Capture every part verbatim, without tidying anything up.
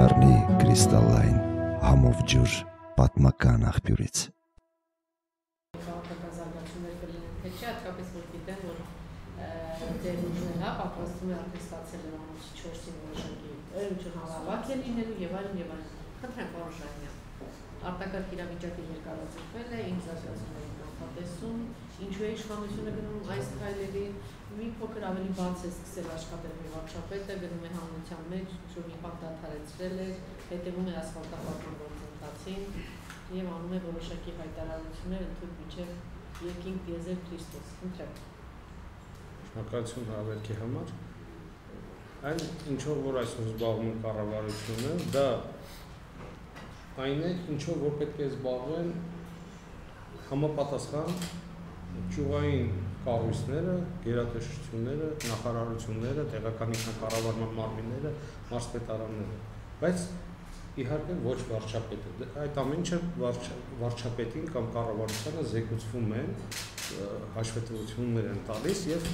կդառնի կրիստալային համով ջուր պատմական աղբյուրից։ Քաղաքական զարգացումներ կլինեն, թե չէ, հատկապես որ գիտեն, որ ձեր ուժն հա պատրաստում է արդեն ստացել է ամուսի չորսի որոշակի ուժը հավաք է լինելու եւ այլն եւ այլն։ Խնդրեմ, պարոն Շահինյան, արտակարգ իրավիճակը երկարաձգվել է, ինչ զարգացումների կանխատեսում, ինչու է իշխանությունը գնում այս քայլերին, մի փոքր ավելի բաց է սկսել աշխատել մի վարչապետը, գնում է հանրության մեջ, շուտ մի բան դադարեցրել է, հետևում է ասֆալտապատման գործընթացին եւ անում է որոշակի հայտարարություններ ընդհանուր միջև երկինք Եզեր Քրիստոս։ Խնդրեմ։ Շնորհակալություն հավելքի համար։ Այն ինչով որ այսօր զբաղվում է կառավարությունը, դա այն է, ինչով որ պետք է զբաղվեն համապատասխան ճյուղային կառույցները, գերատեսչությունները, նախարարությունները, տեղական ինքնակառավարման մարմինները, մարզպետարանները, բայց իհարկե ոչ վարչապետը։ Այդ ամեն ինչը վարչապետին կամ կառավարությանը զեկուցվում են, հաշվետվություններ են տալիս եւ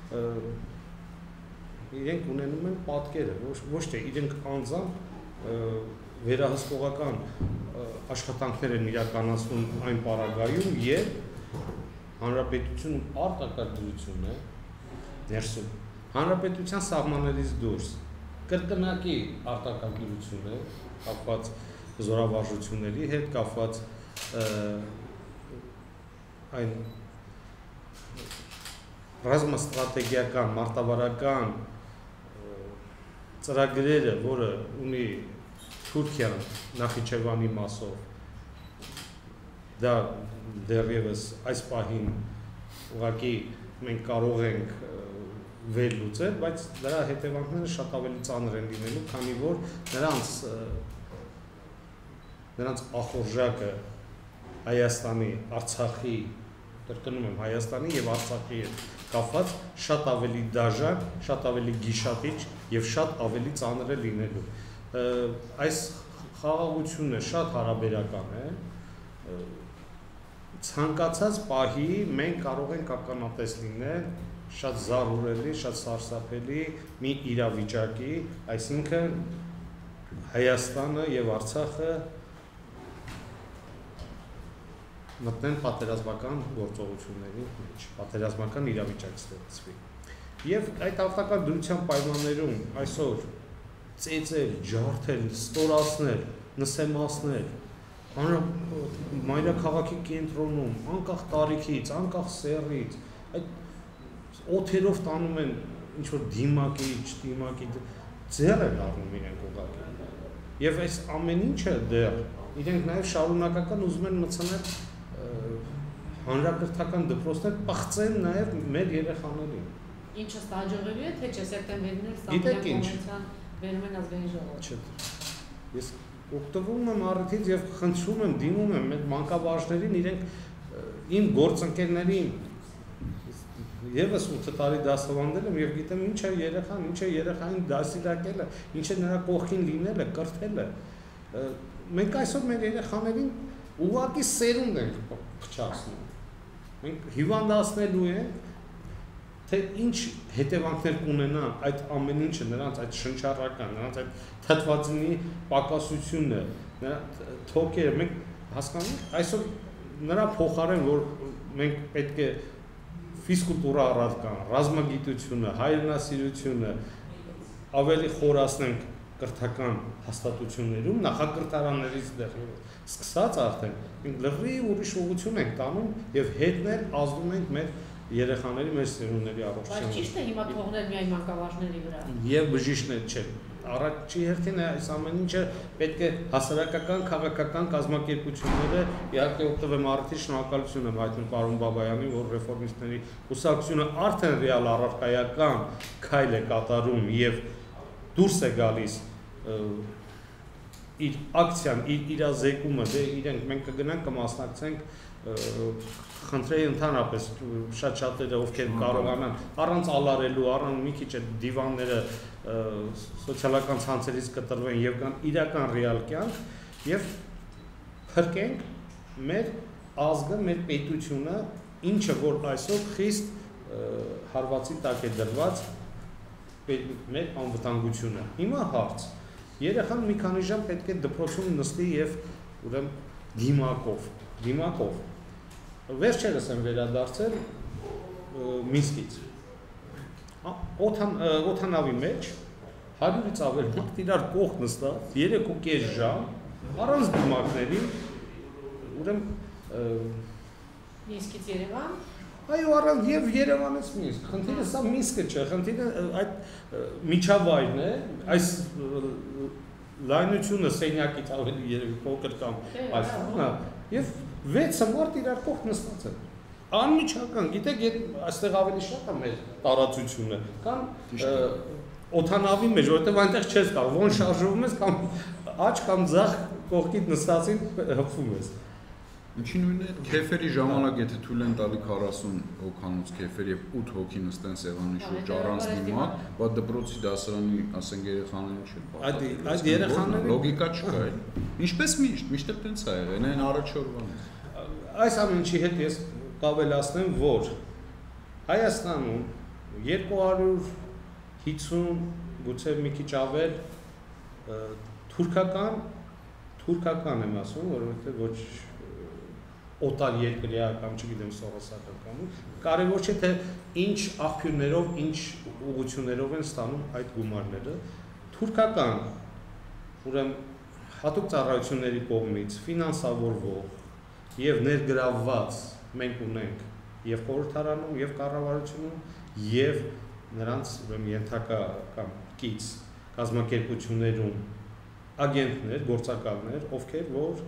իրենք ունենում են պատկերը, ոչ թե իրենք անձամբ վերահսկողական աշխատանքներ են իրականացնում այն պարագայում եւ հանրապետությունում արտակարգ դրություն է ներսում։ Հանրապետության սահմաններից դուրս կրկնակի արտակարգ դրություն է կապված զորավարժությունների հետ, կապված այն ռազմաստրատեգիական, մարտավարական ծրագրերը, որը ունի Թուրքիան Նախիջևանի մասով, դա դեռևս այս պահին ուղղակի մենք կարող ենք վերլուծել, բայց դրա հետևանքները շատ ավելի ծանր են լինելու, քանի որ նրանց նրանց ախորժակը Հայաստանի, Արցախի, կրկնում եմ Հայաստանի եւ Արցախի հետ կապված շատ ավելի դաժան, շատ ավելի գիշատիչ եւ շատ ավելի ծանր է լինելու։ Այս խաղաղությունը շատ հարաբերական է, ցանկացած պահի մենք կարող ենք ականատես լինել շատ զարհուրելի, շատ սարսափելի մի իրավիճակի, այսինքն Հայաստանը եւ Արցախը մտնեն պատերազմական գործողությունների մեջ, պատերազմական իրավիճակ ստեղծվի։ Եւ այդ արտակարգ դրության պայմաններում այսօր ծեծել, ջարդել, ստորացնել, նսեմացնել, մայրաքաղաքի կենտրոնում, անկախ տարիքից, անկախ սեռից, այդ օթերով տանում են ինչ-որ դիմակի, չդիմակի, ձեռ են առնում իրենք ուղղակի։ Եվ այս ամեն ինչը դեռ իրենք նաև շարունակական ուզում են մտցնել հանրակրթական դպրոցներ, պղծեն նաև մեր երեխաներին։ Ինչը ստաջողելու է, թե չէ, սեպտեմբերին էլ Ստամբուլյան կոնվենցիան վերում են ազգային ժողովուրդ։ Ես օգտվում եմ առիթից եւ խնդրում եմ, դիմում եմ մեր մանկավարժներին, իրենք իմ գործընկերներին եւս ութ տարի դասավանդել եմ եւ գիտեմ ինչ է երեխան, ինչ է երեխային դասիրակելը, ինչ է նրա կողքին լինելը, կրթելը։ Մենք այսօր մեր երեխաներին ուղղակի սերունդ ենք փչացնում։ Մենք հիվանդացնելու ենք, թե ինչ հետևանքներ կունենան այդ ամեն ինչը, նրանց այդ շնչառական, նրանց այդ թթվածինի պակասությունը, թոքերը, մենք հասկանում ենք, այսօր նրա փոխարեն, որ մենք պետք է ֆիզկուլտուրա առարկան, ռազմագիտությունը, հայրենասիրությունը ավելի խորացնենք կրթական հաստատություններում, նախակրթարաններից դեռևս սկսած արդեն, մենք լրիվ ուրիշ ուղղություն ենք տանում եւ հետներ ազդում ենք մեր երեխաների, մեր սերունդների առողջությանը։ Բայց ճիշտ է հիմա թողնել միայն մանկավարժների վրա։ Եվ բժիշկներ չէ։ Առաջի հերթին այս ամեն ինչը պետք է հասարակական, քաղաքական կազմակերպությունները, իհարկե օգտվեմ առիթից, շնորհակալություն եմ հայտնում պարոն Բաբայանին, որ ռեֆորմիստների կուսակցությունը արդեն ռեալ առարկայական քայլ է կատարում եւ դուրս է գալիս իր ակցիան, իր իրազեկումը, դե իրենք մենք կգնանք կմասնակցենք խնդրեի ընդհանրապես շատ շատերը ովքեր կարողանան առանց ալարելու, առանց մի քիչ դիվանները սոցիալական ցանցերից կտրվեն եւ կան իրական ռեալ կյանք եւ փրկենք մեր ազգը, մեր պետությունը, ինչը որ այսօր խիստ հարվածի տակ է դրված մեր անվտանգությունը։ Հիմա հարց. Երեխան մի քանի ժամ պետք է դպրոցում նստի եւ ուրեմն դիմակով, դիմակով։ Վերջերս եմ վերադարձել Մինսկից։ Օթան օթանավի մեջ հարյուրից ավել մարդ իրար կողք նստած երեք ու կես ժամ առանց դիմակների ուրեմն Մինսկից Երևան։ Այո, առանց եւ Երևանից Մինսկ։ Խնդիրը սա Մինսկը չէ, խնդիրը այդ միջավայրն է, այս լայնությունը սենյակից ավելի երևի փոքր կամ այս, հա, եւ վեցը մարդ իրար կողք նստած է։ Անմիջական, գիտեք, այստեղ ավելի շատ է մեր տարածությունը, կամ օթանավի մեջ, որովհետեւ այնտեղ չես կարող, ոնց շարժվում ես կամ աջ կամ ձախ կողքիդ նստածին հպվում ես։ Ինչի նույնն է, քեֆերի ժամանակ եթե թույլ են տալի քառասուն հոգանոց քեֆեր եւ ութ հոգի նստեն սեղանի շուրջ առանց դիմակ, բայց դպրոցի դասարանի, ասենք, երեխաներին չէ։ Այդ այդ երեխաների լոգիկա չկա, էլ։ Ինչպես միշտ, միշտ էլ տենց է եղել, այն առաջ օրվանից։ Այս ամենի հետ ես կավելացնեմ, որ Հայաստանում երկու հարյուր հիսուն, գուցե մի քիչ ավել թուրքական, թուրքական եմ ասում, որովհետեւ ոչ օտար երկրյա կամ չգիտեմ սովոսական կարևոր չէ թե ինչ աղբյուրներով, ինչ ուղղություններով են ստանում այդ գումարները թուրքական ուրեմն հատուկ ծառայությունների կողմից ֆինանսավորվող եւ ներգրավված մենք ունենք եւ խորհրդարանում եւ կառավարությունում եւ նրանց ուրեմն ենթակա կամ կից կազմակերպություններում ագենտներ, գործակալներ, ովքեր որ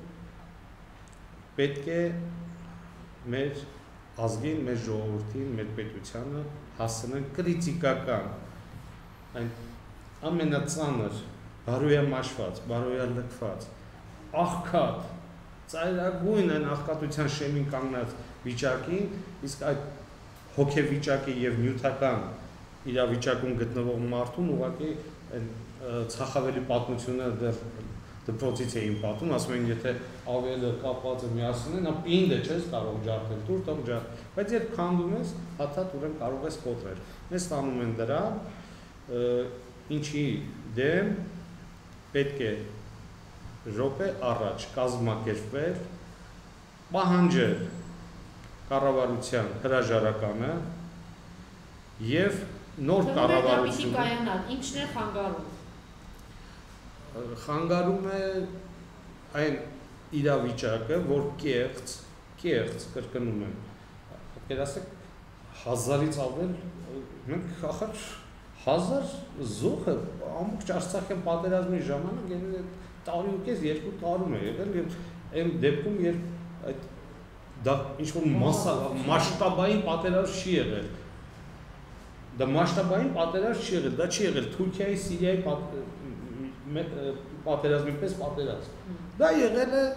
պետք է մեր ազգին, մեր ժողովրդին, մեր պետությանը հասցնեն կրիտիկական այն ամենածանր, բարոյամաշված, բարոյալքված, աղքատ, ծայրագույն այն աղքատության շեմին կանգնած վիճակին, իսկ այդ հոգեվիճակի եւ նյութական իրավիճակում գտնվող մարդուն ուղղակի այն ցախավելի պատմությունները դեռ դպրոցից էին պատում, ասում են, եթե ավելը կապված է միասին, նա պինդ է չես կարող ջարդել, դուր տող ջարդ, բայց երբ քանդում ես, հաթաթ ուրեմն կարող ես կոտրել։ Մեզ ստանում են դրա, ինչի դեմ պետք է րոպե առաջ կազմակերպվել, պահանջել կառավարության հրաժարականը եւ նոր կառավարություն։ Ինչն է խանգարում։ Խանգարում է այն իրավիճակը, որ կեղծ, կեղծ կրկնում եմ, պետք է ասեք հազարից ավել, մենք ախր հազար զոհը ամբողջ Արցախյան պատերազմի ժամանակ եղել տարի ու կես երկու տարում է եղել եւ այն դեպքում երբ այդ դա ինչ-որ մասշտաբային պատերազմ չի եղել, դա մասշտաբային պատերազմ չի եղել, դա չի եղել Թուրքիայի, Սիրիայի պատերազմի պես պատերազմ։ Դա եղել է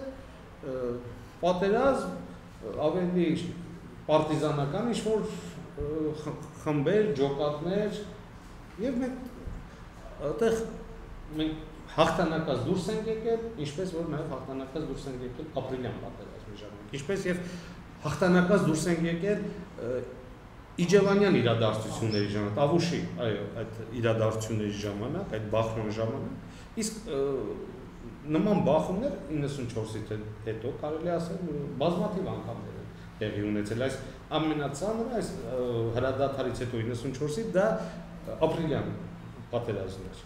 պատերազմ ավելի պարտիզանական ինչ-որ խմբեր, ջոկատներ եւ մենք այդտեղ մենք հաղթանակած դուրս ենք եկել, ինչպես որ նաեւ հաղթանակած դուրս ենք եկել ապրիլյան պատերազմի ժամանակ։ Ինչպես եւ հաղթանակած դուրս ենք եկել Իջևանյան իրադարձությունների ժամանակ, Տավուշի, այո, այդ իրադարձությունների ժամանակ, այդ բախման ժամանակ, իսկ նման բախումներ իննսունչորսից հետո կարելի ասել բազմաթիվ անգամներ են տեղի ունեցել, այս ամենածանրը, այս հրադադարից հետո իննսունչորսից դա ապրիլյան պատերազմներ։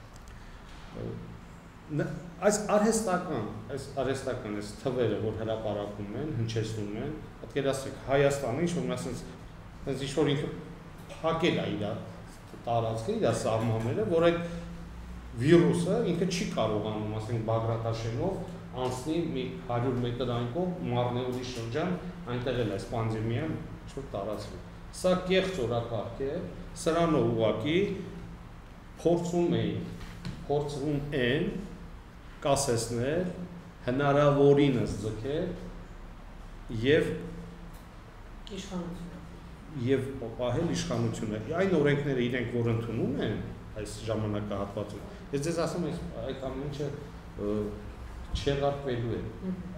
Այս արհեստական, այս արհեստական այս թվերը, որ հրապարակում են, հնչեցնում են, պատկերացրեք Հայաստանը ինչ-որ ասենց Այս ինչ-որ ինքը փակել է իր տարածքը, իր սահմանները, որ այդ վիրուսը ինքը չի կարողանում, ասենք, Բագրատաշենով անցնի մի հարյուր մետր այն կողմ Մարնեուլի շրջան, այնտեղ էլ այս պանդեմիան ինչ-որ տարածվի։ Սա կեղծ օրակարգ է, սրանով ուղղակի փորձում էին, փորձում են կասեցնել, հնարավորինս ձգել եւ իշխանություն եւ պահել իշխանությունը։ Այն օրենքները իրենք որ ընդունում են այս ժամանակահատվածում։ Ես ձեզ ասում եմ, այդ ամենը չեղարկվելու է։